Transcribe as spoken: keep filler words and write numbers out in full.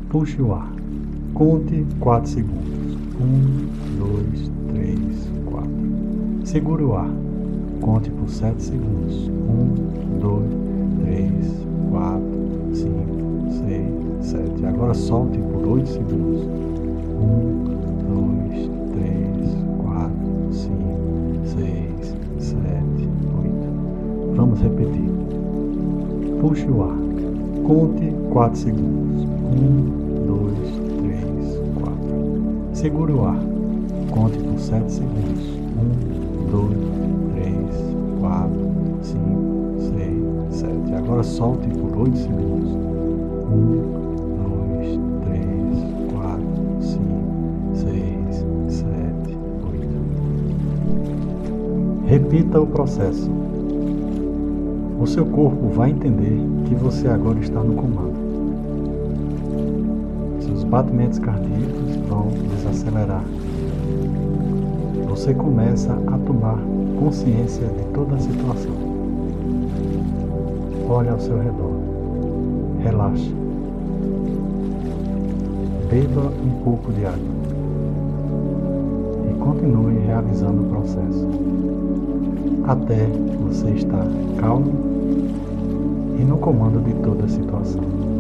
Puxe o ar. Conte quatro segundos. Um, dois, três, quatro. Segure o ar. Conte por sete segundos. Um, dois, três, quatro, cinco, seis, sete. Agora solte por oito segundos. Um, dois, três, quatro, cinco, seis, sete, oito. Vamos repetir. Puxe o ar. Conte quatro segundos. Um, dois, três, quatro. Segure o ar. Conte por sete segundos. Um, dois, três, quatro, cinco, seis, sete. Agora solte por oito segundos. Um, dois, três, quatro, cinco, seis, sete, oito. Repita o processo. O seu corpo vai entender que você agora está no comando. Seus batimentos cardíacos vão desacelerar. Você começa a tomar consciência de toda a situação. Olhe ao seu redor. Relaxe. Beba um pouco de água. E continue realizando o processo. Até você estar calmo e no comando de toda a situação.